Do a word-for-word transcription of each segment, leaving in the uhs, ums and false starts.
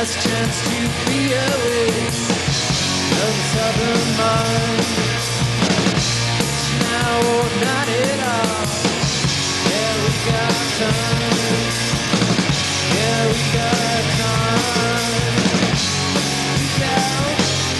last chance to be away from southern mind. It's now or not at all. Yeah, we got time. Yeah, we got time. We got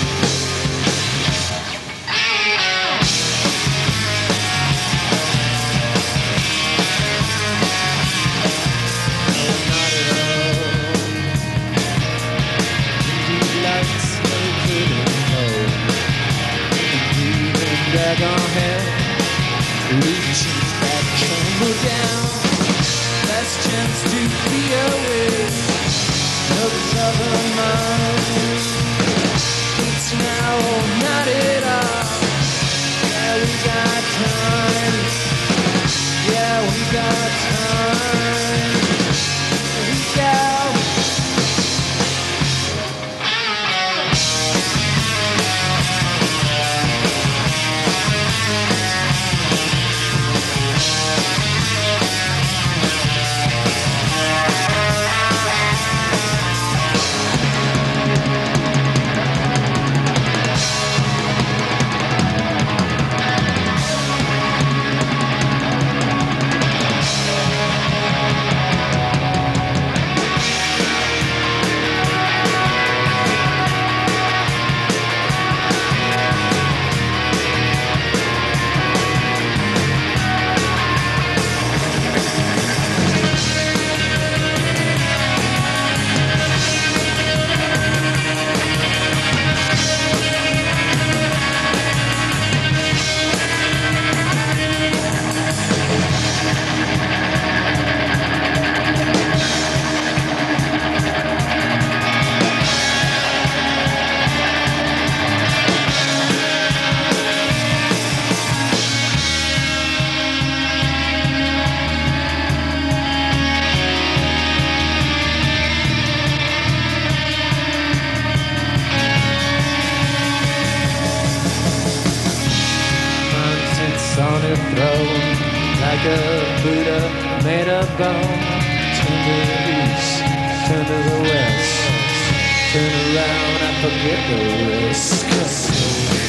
dragon head, reaching that candle down. Last chance to be away of other mind. It's now or not at all. Yeah, we got time. Yeah, we got time. We got. On her throne, like a Buddha made of bone. Turn to the east, turn to the west, turn around, I forget the rest.